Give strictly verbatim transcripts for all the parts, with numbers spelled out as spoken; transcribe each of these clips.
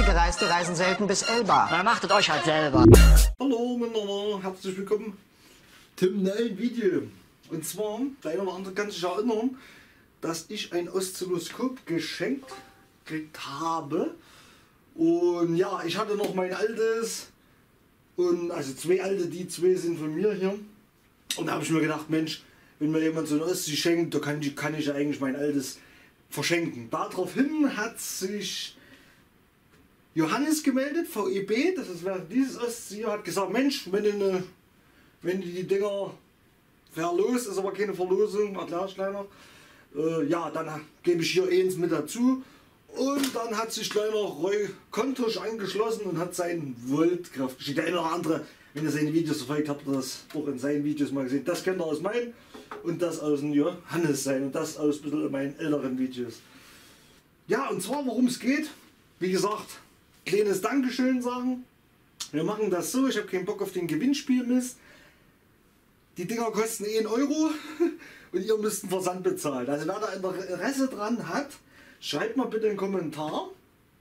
Gereiste reisen selten bis Elba. Na, macht es euch halt selber. Hallo miteinander, herzlich willkommen zum neuen Video. Und zwar, der eine oder andere kann sich erinnern, dass ich ein Oszilloskop geschenkt gekriegt habe. Und ja, ich hatte noch mein altes, und also zwei alte, die zwei sind von mir hier. Und da habe ich mir gedacht, Mensch, wenn mir jemand so ein Ostsee schenkt, da kann ich, kann ich ja eigentlich mein altes verschenken. Daraufhin hat sich Johannes gemeldet, V E B, das ist dieses Ostsee, hat gesagt, Mensch, wenn du, ne, wenn du die Dinger verlost, ist aber keine Verlosung, erkläre ich gleich noch, äh, ja, dann gebe ich hier eins mit dazu. Und dann hat sich kleiner Roy Kontusch angeschlossen und hat seinen Voltkraft geschickt. Der eine oder andere, wenn ihr seine Videos verfolgt, habt ihr das auch in seinen Videos mal gesehen. Das kennt ihr aus meinen und das aus dem Johannes sein und das aus ein bisschen meinen älteren Videos. Ja, und zwar worum es geht, wie gesagt, kleines Dankeschön sagen. Wir machen das so, ich habe keinen Bock auf den Gewinnspielmist. Die Dinger kosten einen Euro und ihr müsst einen Versand bezahlen. Also wer da Interesse dran hat, schreibt mal bitte einen Kommentar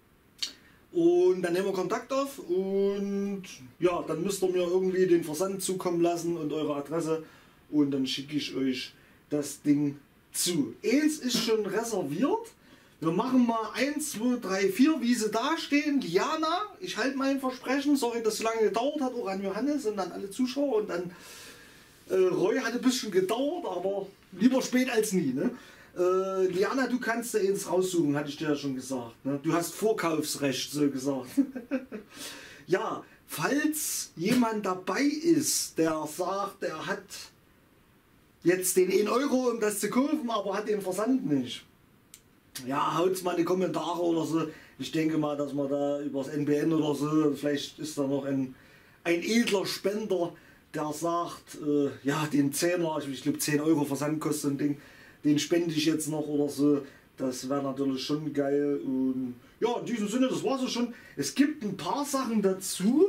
und dann nehmen wir Kontakt auf und ja, dann müsst ihr mir irgendwie den Versand zukommen lassen und eure Adresse und dann schicke ich euch das Ding zu. Eins ist schon reserviert. Wir machen mal eins, zwei, drei, vier, wie sie da stehen. Liana, ich halte mein Versprechen, sorry, dass es so lange gedauert hat, auch an Johannes und an alle Zuschauer und an äh, Roy hat ein bisschen gedauert, aber lieber spät als nie. Ne? Äh, Liana, du kannst dir eins raussuchen, hatte ich dir ja schon gesagt. Ne? Du hast Vorkaufsrecht, so gesagt. Ja, falls jemand dabei ist, der sagt, der hat jetzt den einen Euro, um das zu kaufen, aber hat den Versand nicht. Ja, haut's mal in die Kommentare oder so. Ich denke mal, dass man da übers N B N oder so, vielleicht ist da noch ein, ein edler Spender, der sagt, äh, ja, den Zehner, ich glaube zehn Euro Versand kostet ein Ding, den spende ich jetzt noch oder so. Das wäre natürlich schon geil. Und ja, in diesem Sinne, das war es schon. Es gibt ein paar Sachen dazu,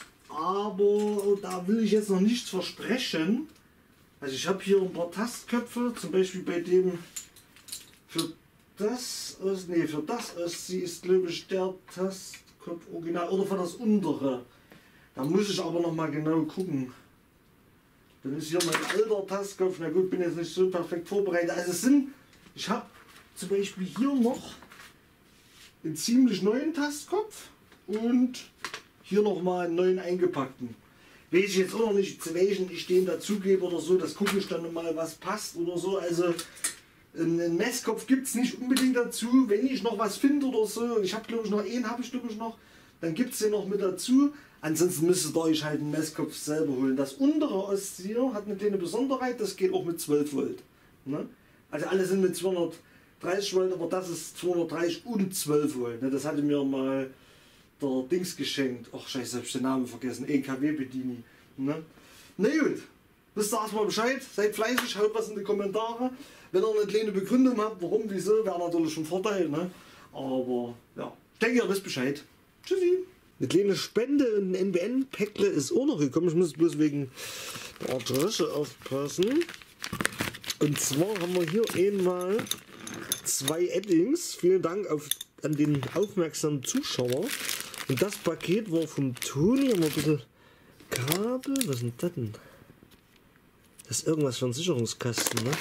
aber da will ich jetzt noch nichts versprechen. Also ich habe hier ein paar Tastköpfe, zum Beispiel bei dem für das aus, nee, für das aus, sie ist glaube ich der Tastkopf original oder für das untere. Da muss ich aber noch mal genau gucken. Dann ist hier mein alter Tastkopf, na gut, bin jetzt nicht so perfekt vorbereitet. Also es sind, ich habe zum Beispiel hier noch einen ziemlich neuen Tastkopf und hier noch mal einen neuen eingepackten. Weiß ich jetzt auch noch nicht, zu welchen ich den dazugebe oder so, das gucke ich dann mal, was passt oder so. Also einen Messkopf gibt es nicht unbedingt dazu, wenn ich noch was finde oder so. Ich habe glaube ich noch einen, habe ich glaube ich noch, dann gibt es den noch mit dazu. Ansonsten müsstet ihr euch halt einen Messkopf selber holen. Das untere Ostsee hat eine kleine Besonderheit, das geht auch mit zwölf Volt. Ne? Also alle sind mit zweihundertdreißig Volt, aber das ist zweihundertdreißig und zwölf Volt. Ne? Das hatte mir mal der Dings geschenkt. Ach scheiße, habe ich den Namen vergessen. E K W-Bedini. Ne? Na gut, wisst ihr erstmal Bescheid. Seid fleißig, haut was in die Kommentare. Wenn ihr eine kleine Begründung habt, warum, wieso, wäre natürlich ein Vorteil. Ne? Aber ja, ich denke, ihr wisst Bescheid. Tschüssi. Eine kleine Spende und ein N B N-Päckle ist auch noch gekommen. Ich muss bloß wegen der Adresse aufpassen. Und zwar haben wir hier einmal zwei Eddings. Vielen Dank auf, an den aufmerksamen Zuschauer. Und das Paket war vom Toni. Haben wir ein bisschen Kabel. Was ist denn das denn? Das ist irgendwas für ein Sicherungskasten, ne?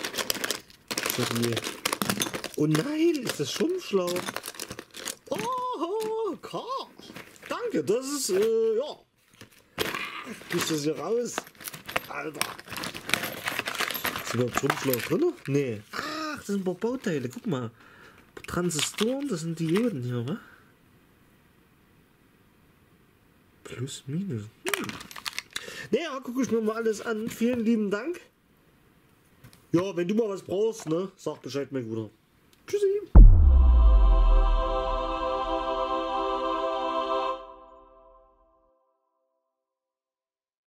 Oh nein, ist das Schrumpfschlauch? Oh, Karl. Danke, das ist, äh, ja. Ist das hier raus? Alter. Ist überhaupt Schrumpfschlauch drin? Nee. Ach, das sind ein paar Bauteile. Guck mal. Transistoren, das sind Dioden hier, wa? Plus, minus. Hm. Naja, gucke ich mir mal alles an. Vielen lieben Dank. Ja, wenn du mal was brauchst, ne, sag Bescheid, mein Bruder. Tschüssi.